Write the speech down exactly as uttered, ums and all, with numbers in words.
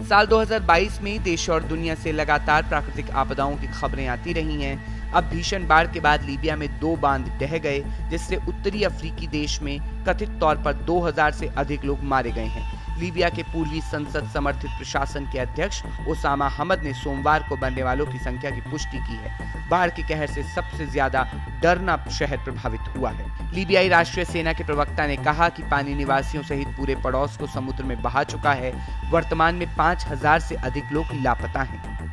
साल दो हज़ार बाईस में देश और दुनिया से लगातार प्राकृतिक आपदाओं की खबरें आती रही हैं। अब भीषण बाढ़ के बाद लीबिया में दो बांध ढह गए, जिससे उत्तरी अफ्रीकी देश में कथित तौर पर दो हज़ार से अधिक लोग मारे गए हैं। लीबिया के पूर्वी संसद समर्थित प्रशासन के अध्यक्ष ओसामा हमद ने सोमवार को मरने वालों की संख्या की पुष्टि की है। बाढ़ के कहर से सबसे ज्यादा डरना शहर प्रभावित हुआ है। लीबियाई राष्ट्रीय सेना के प्रवक्ता ने कहा कि पानी निवासियों सहित पूरे पड़ोस को समुद्र में बहा चुका है। वर्तमान में पाँच हज़ार से अधिक लोग लापता हैं।